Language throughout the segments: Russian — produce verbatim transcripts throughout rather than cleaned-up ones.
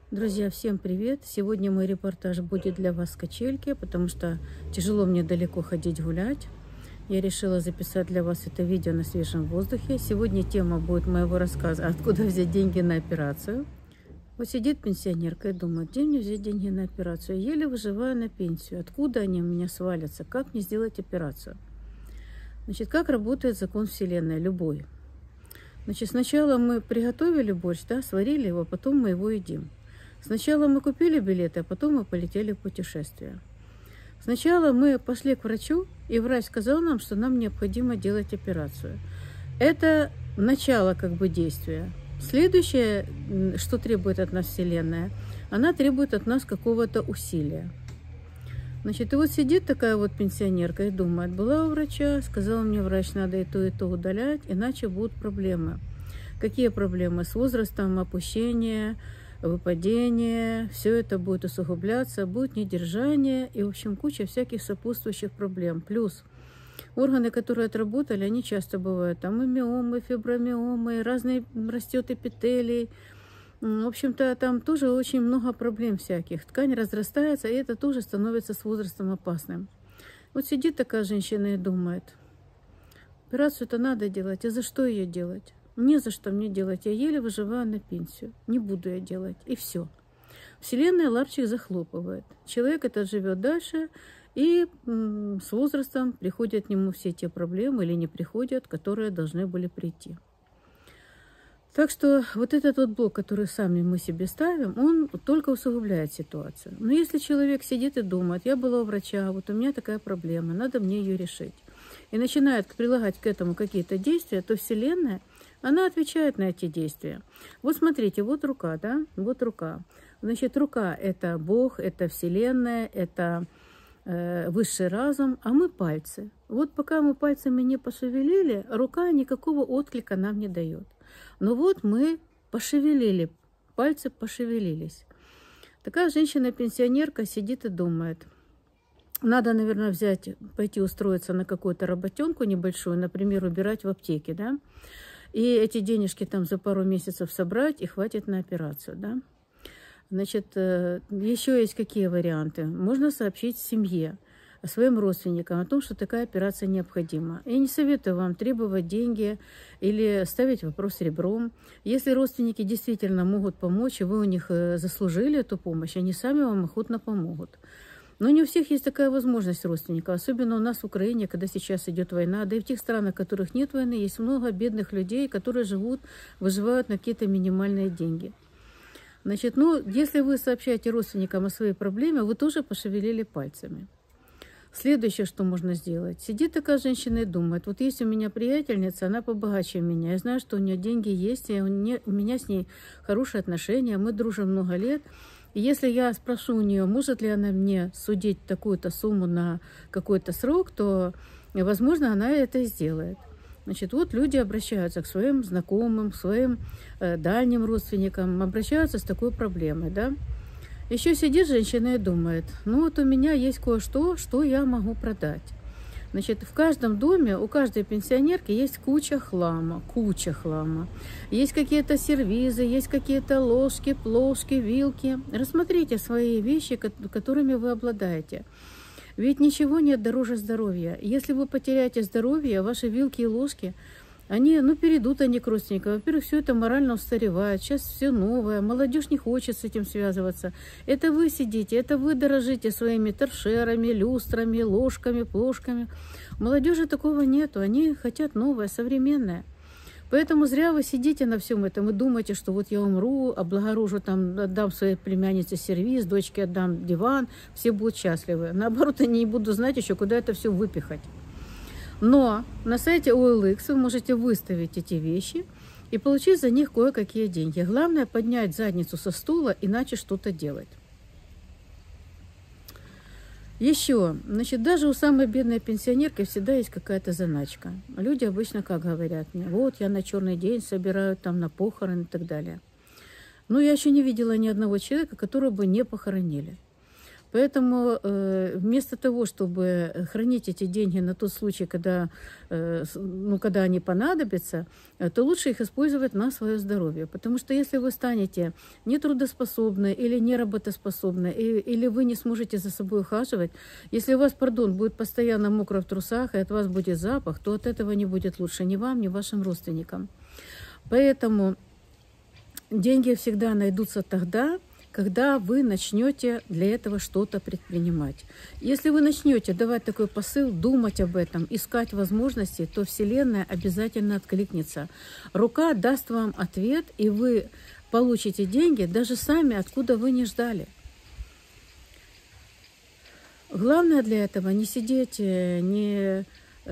Друзья, всем привет! Сегодня мой репортаж будет для вас с качельки, потому что тяжело мне далеко ходить гулять. Я решила записать для вас это видео на свежем воздухе. Сегодня тема будет моего рассказа «Откуда взять деньги на операцию?». Вот сидит пенсионерка и думает, где мне взять деньги на операцию? Я еле выживаю на пенсию. Откуда они у меня свалятся? Как мне сделать операцию? Значит, как работает закон Вселенной? Любой. Значит, сначала мы приготовили борщ, да, сварили его, потом мы его едим. Сначала мы купили билеты, а потом мы полетели в путешествие. Сначала мы пошли к врачу, и врач сказал нам, что нам необходимо делать операцию. Это начало как бы действия. Следующее, что требует от нас Вселенная, она требует от нас какого-то усилия. Значит, и вот сидит такая вот пенсионерка и думает, была у врача, сказал мне врач, надо и то, и то удалять, иначе будут проблемы. Какие проблемы? С возрастом опущения, выпадение, все это будет усугубляться, будет недержание и, в общем, куча всяких сопутствующих проблем. Плюс органы, которые отработали, они часто бывают, там и миомы, фибромиомы, разные растет эпителий. В общем-то, там тоже очень много проблем всяких. Ткань разрастается, и это тоже становится с возрастом опасным. Вот сидит такая женщина и думает, операцию-то надо делать, а за что ее делать? Не за что мне делать, я еле выживаю на пенсию, не буду я делать, и все. Вселенная ларчик захлопывает. Человек этот живет дальше, и м, с возрастом приходят к нему все те проблемы, или не приходят, которые должны были прийти. Так что вот этот вот блок, который сами мы себе ставим, он только усугубляет ситуацию. Но если человек сидит и думает, я была у врача, вот у меня такая проблема, надо мне ее решить, и начинает прилагать к этому какие-то действия, то Вселенная, она отвечает на эти действия. Вот смотрите, вот рука, да, вот рука. Значит, рука – это Бог, это Вселенная, это э, высший разум, а мы пальцы. Вот пока мы пальцами не пошевелили, рука никакого отклика нам не дает. Но вот мы пошевелили, пальцы пошевелились. Такая женщина-пенсионерка сидит и думает, надо, наверное, взять, пойти устроиться на какую-то работенку небольшую, например, убирать в аптеке, да, и эти денежки там за пару месяцев собрать, и хватит на операцию, да. Значит, еще есть какие варианты? Можно сообщить семье, своим родственникам о том, что такая операция необходима. Я не советую вам требовать деньги или ставить вопрос ребром. Если родственники действительно могут помочь, и вы у них заслужили эту помощь, они сами вам охотно помогут. Но не у всех есть такая возможность родственников, особенно у нас в Украине, когда сейчас идет война, да и в тех странах, в которых нет войны, есть много бедных людей, которые живут, выживают на какие-то минимальные деньги. Значит, ну, если вы сообщаете родственникам о своей проблеме, вы тоже пошевелили пальцами. Следующее, что можно сделать. Сидит такая женщина и думает, вот есть у меня приятельница, она побогаче меня, я знаю, что у нее деньги есть, и у меня с ней хорошие отношения, мы дружим много лет. И если я спрошу у нее, может ли она мне судить такую-то сумму на какой-то срок, то, возможно, она это и сделает. Значит, вот люди обращаются к своим знакомым, к своим э, дальним родственникам, обращаются с такой проблемой, да. Еще сидит женщина и думает, ну вот у меня есть кое-что, что я могу продать. Значит, в каждом доме, у каждой пенсионерки есть куча хлама, куча хлама. Есть какие-то сервизы, есть какие-то ложки, плошки, вилки. Рассмотрите свои вещи, которыми вы обладаете. Ведь ничего нет дороже здоровья. Если вы потеряете здоровье, ваши вилки и ложки, они, ну, перейдут они к родственникам. Во-первых, все это морально устаревает. Сейчас все новое. Молодежь не хочет с этим связываться. Это вы сидите, это вы дорожите своими торшерами, люстрами, ложками, плошками. У молодежи такого нету. Они хотят новое, современное. Поэтому зря вы сидите на всем этом и думаете, что вот я умру, облагорожу, там, отдам своей племяннице сервиз, дочке отдам диван, все будут счастливы. Наоборот, они не будут знать еще, куда это все выпихать. Но на сайте о эл икс вы можете выставить эти вещи и получить за них кое-какие деньги. Главное поднять задницу со стула и начать что-то делать. Еще, значит, даже у самой бедной пенсионерки всегда есть какая-то заначка. Люди обычно как говорят мне, вот я на черный день собираю там на похороны и так далее. Но я еще не видела ни одного человека, которого бы не похоронили. Поэтому э, вместо того, чтобы хранить эти деньги на тот случай, когда, э, ну, когда они понадобятся, э, то лучше их использовать на свое здоровье. Потому что если вы станете нетрудоспособны или неработоспособны, и, или вы не сможете за собой ухаживать, если у вас, пардон, будет постоянно мокро в трусах, и от вас будет запах, то от этого не будет лучше ни вам, ни вашим родственникам. Поэтому деньги всегда найдутся тогда, когда вы начнете для этого что-то предпринимать. Если вы начнете давать такой посыл, думать об этом, искать возможности, то Вселенная обязательно откликнется. Рука даст вам ответ, и вы получите деньги даже сами, откуда вы не ждали. Главное для этого не сидеть, не...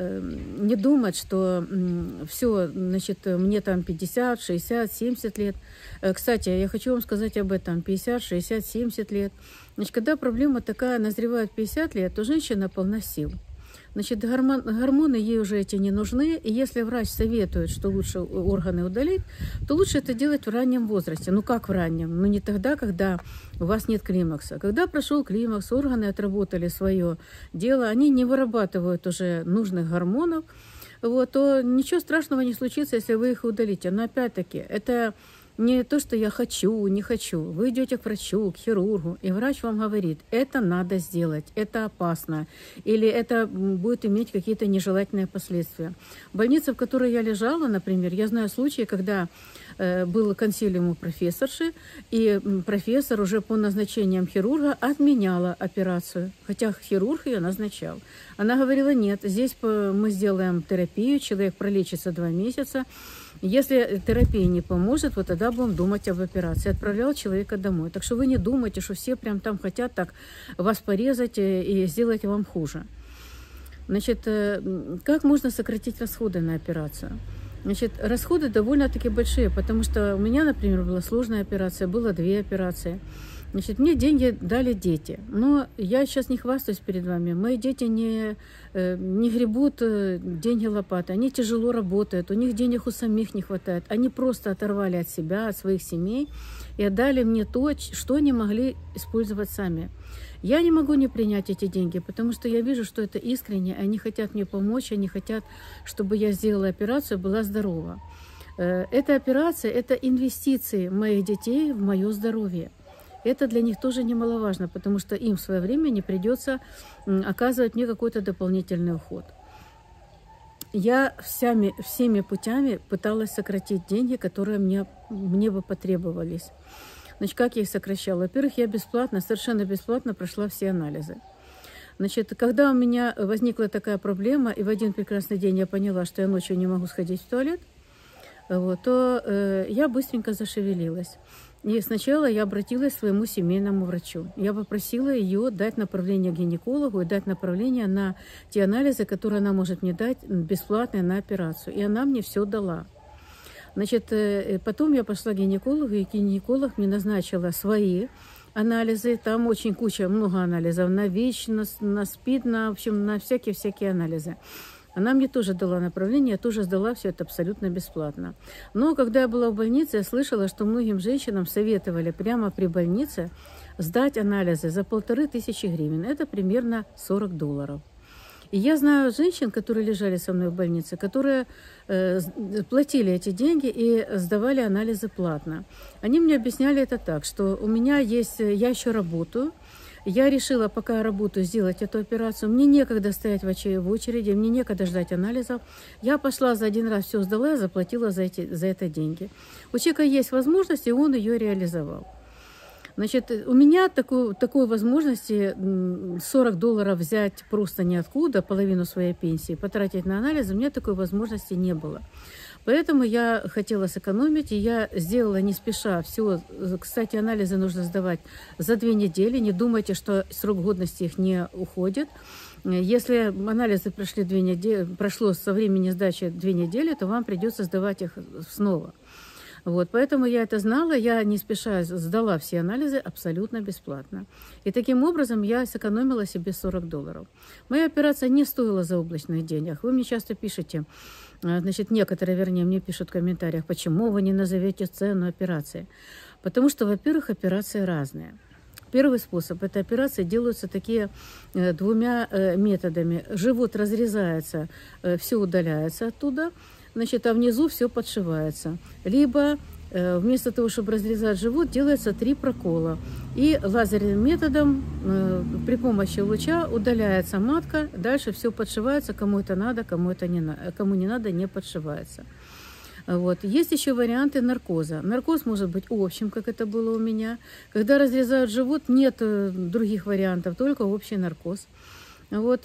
не думать, что все, значит, мне там пятьдесят, шестьдесят, семьдесят лет. Кстати, я хочу вам сказать об этом. пятьдесят, шестьдесят, семьдесят лет. Значит, когда проблема такая назревает пятьдесят лет, то женщина полна сил. Значит, гормон, гормоны ей уже эти не нужны, и если врач советует, что лучше органы удалить, то лучше это делать в раннем возрасте. Ну как в раннем? Ну не тогда, когда у вас нет климакса. Когда прошел климакс, органы отработали свое дело, они не вырабатывают уже нужных гормонов, вот, то ничего страшного не случится, если вы их удалите. Но опять-таки, это не то, что я хочу, не хочу. Вы идете к врачу, к хирургу, и врач вам говорит, это надо сделать, это опасно, или это будет иметь какие-то нежелательные последствия. В больнице, в которой я лежала, например, я знаю случаи, когда э, был консилиум у профессорши, и профессор уже по назначениям хирурга отменяла операцию, хотя хирург ее назначал. Она говорила, нет, здесь мы сделаем терапию, человек пролечится два месяца, если терапия не поможет, вот тогда будем думать об операции. Отправлял человека домой. Так что вы не думайте, что все прям там хотят так вас порезать и сделать вам хуже. Значит, как можно сократить расходы на операцию? Значит, расходы довольно-таки большие, потому что у меня, например, была сложная операция, было две операции. Значит, мне деньги дали дети, но я сейчас не хвастаюсь перед вами. Мои дети не, не гребут деньги лопатой, они тяжело работают, у них денег у самих не хватает. Они просто оторвали от себя, от своих семей и отдали мне то, что они могли использовать сами. Я не могу не принять эти деньги, потому что я вижу, что это искренне, они хотят мне помочь, они хотят, чтобы я сделала операцию, была здорова. Эта операция – это инвестиции моих детей в мое здоровье. Это для них тоже немаловажно, потому что им в свое время не придется оказывать мне какой-то дополнительный уход. Я всеми, всеми путями пыталась сократить деньги, которые мне, мне бы потребовались. Значит, как я их сокращала? Во-первых, я бесплатно, совершенно бесплатно прошла все анализы. Значит, когда у меня возникла такая проблема, и в один прекрасный день я поняла, что я ночью не могу сходить в туалет, вот, то э, я быстренько зашевелилась. И сначала я обратилась к своему семейному врачу. Я попросила ее дать направление к гинекологу и дать направление на те анализы, которые она может мне дать бесплатно на операцию. И она мне все дала. Значит, потом я пошла к гинекологу, и гинеколог мне назначила свои анализы. Там очень куча, много анализов на ВИЧ, на, на СПИД, на, в общем, на всякие-всякие анализы. Она мне тоже дала направление, я тоже сдала все это абсолютно бесплатно. Но когда я была в больнице, я слышала, что многим женщинам советовали прямо при больнице сдать анализы за полторы тысячи гривен. Это примерно сорок долларов. И я знаю женщин, которые лежали со мной в больнице, которые э, платили эти деньги и сдавали анализы платно. Они мне объясняли это так, что у меня есть, я еще работаю, я решила, пока я работаю, сделать эту операцию. Мне некогда стоять в очереди, мне некогда ждать анализов. Я пошла за один раз, все сдала, я заплатила за, эти, за это деньги. У человека есть возможность, и он ее реализовал. Значит, у меня такой, такой возможности сорок долларов взять просто ниоткуда, половину своей пенсии, потратить на анализы, у меня такой возможности не было. Поэтому я хотела сэкономить, и я сделала не спеша все. Кстати, анализы нужно сдавать за две недели. Не думайте, что срок годности их не уходит. Если анализы прошли две недели, прошло со времени сдачи две недели, то вам придется сдавать их снова. Вот, поэтому я это знала, я не спеша сдала все анализы абсолютно бесплатно. И таким образом я сэкономила себе сорок долларов. Моя операция не стоила заоблачных денег. Вы мне часто пишете, значит, некоторые, вернее, мне пишут в комментариях, почему вы не назовете цену операции. Потому что, во-первых, операции разные. Первый способ – это операции делаются такие э, двумя э, методами. Живот разрезается, э, все удаляется оттуда, значит, а внизу все подшивается. Либо э, вместо того, чтобы разрезать живот, делается три прокола. И лазерным методом э, при помощи луча удаляется матка, дальше все подшивается, кому это надо, кому, это не, на, кому не надо, не подшивается. Вот. Есть еще варианты наркоза. Наркоз может быть общим, как это было у меня. Когда разрезают живот, нет других вариантов, только общий наркоз. Вот.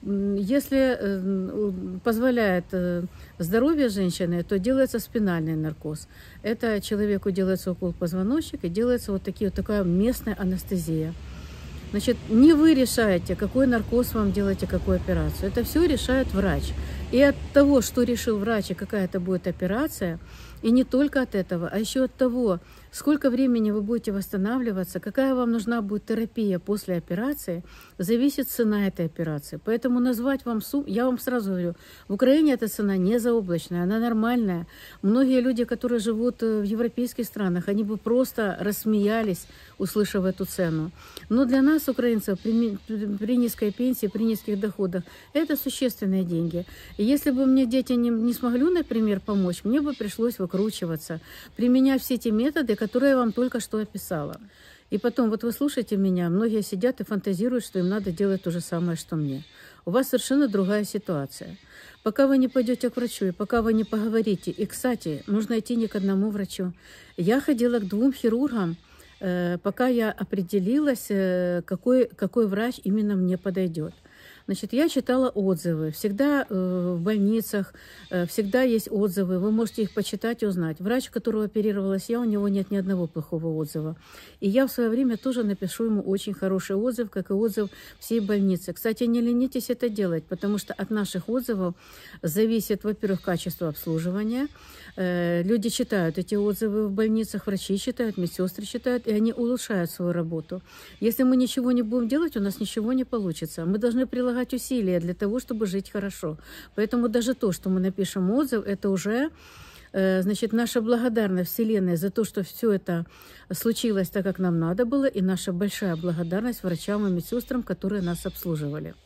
Если позволяет здоровье женщины, то делается спинальный наркоз. Это человеку делается укол позвоночника и делается вот, такие, вот такая местная анестезия. Значит, не вы решаете, какой наркоз вам делаете, какую операцию. Это все решает врач. И от того, что решил врач, и какая это будет операция, и не только от этого, а еще от того, сколько времени вы будете восстанавливаться, какая вам нужна будет терапия после операции, зависит цена этой операции. Поэтому назвать вам сумму, я вам сразу говорю, в Украине эта цена не заоблачная, она нормальная. Многие люди, которые живут в европейских странах, они бы просто рассмеялись, услышав эту цену. Но для нас, украинцев, при, при низкой пенсии, при низких доходах, это существенные деньги. И если бы мне дети не, не смогли, например, помочь, мне бы пришлось выкручиваться, применять все те методы, которые я вам только что описала. И потом, вот вы слушаете меня, многие сидят и фантазируют, что им надо делать то же самое, что мне. У вас совершенно другая ситуация. Пока вы не пойдете к врачу, и пока вы не поговорите, и, кстати, нужно идти не к одному врачу. Я ходила к двум хирургам, пока я определилась, какой, какой врач именно мне подойдет. Значит, я читала отзывы. Всегда э, в больницах, э, всегда есть отзывы. Вы можете их почитать и узнать. Врач, которого оперировалась я, у него нет ни одного плохого отзыва. И я в свое время тоже напишу ему очень хороший отзыв, как и отзыв всей больницы. Кстати, не ленитесь это делать, потому что от наших отзывов зависит, во-первых, качество обслуживания. Э, люди читают эти отзывы в больницах, врачи читают, медсестры читают, и они улучшают свою работу. Если мы ничего не будем делать, у нас ничего не получится. Мы должны прилагать усилия для того, чтобы жить хорошо. Поэтому даже то, что мы напишем отзыв, это уже, значит, наша благодарность Вселенной за то, что все это случилось так, как нам надо было, и наша большая благодарность врачам и медсестрам, которые нас обслуживали.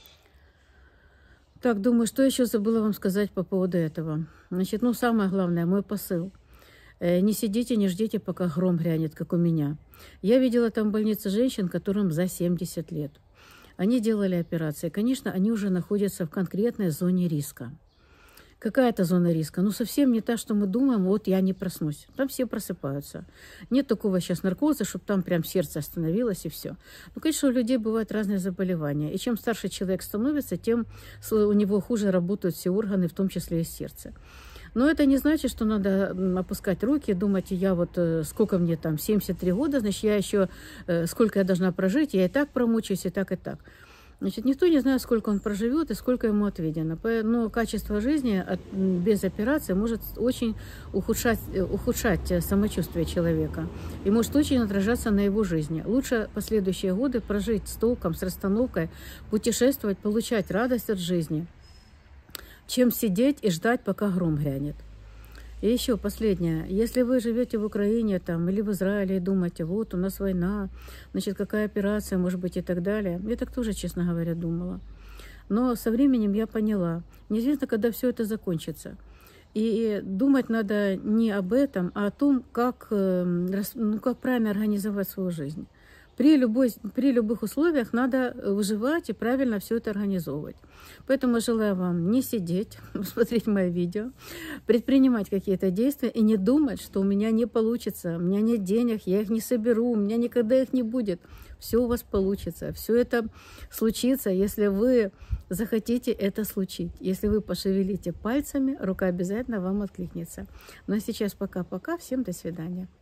Так, думаю, что еще забыла вам сказать по поводу этого. Значит, ну, самое главное, мой посыл. Не сидите, не ждите, пока гром грянет, как у меня. Я видела там в больнице женщин, которым за семьдесят лет. Они делали операции. Конечно, они уже находятся в конкретной зоне риска. Какая это зона риска? Ну, совсем не та, что мы думаем, вот я не проснусь. Там все просыпаются. Нет такого сейчас наркоза, чтобы там прям сердце остановилось и все. Ну, конечно, у людей бывают разные заболевания. И чем старше человек становится, тем у него хуже работают все органы, в том числе и сердце. Но это не значит, что надо опускать руки, думать, я вот сколько мне там, семьдесят три года, значит, я еще, сколько я должна прожить, я и так промучаюсь, и так, и так. Значит, никто не знает, сколько он проживет и сколько ему отведено. Но качество жизни без операции может очень ухудшать, ухудшать самочувствие человека и может очень отражаться на его жизни. Лучше последующие годы прожить с толком, с расстановкой, путешествовать, получать радость от жизни, чем сидеть и ждать, пока гром грянет. И еще последнее. Если вы живете в Украине там, или в Израиле и думаете, вот у нас война, значит, какая операция, может быть, и так далее. Я так тоже, честно говоря, думала. Но со временем я поняла, неизвестно, когда все это закончится. И думать надо не об этом, а о том, как, ну, как правильно организовать свою жизнь. При, любой, при любых условиях надо выживать и правильно все это организовывать. Поэтому желаю вам не сидеть, смотреть мои видео, предпринимать какие-то действия и не думать, что у меня не получится, у меня нет денег, я их не соберу, у меня никогда их не будет. Все у вас получится, все это случится, если вы захотите это случить. Если вы пошевелите пальцами, рука обязательно вам откликнется. Ну а сейчас пока-пока, всем до свидания.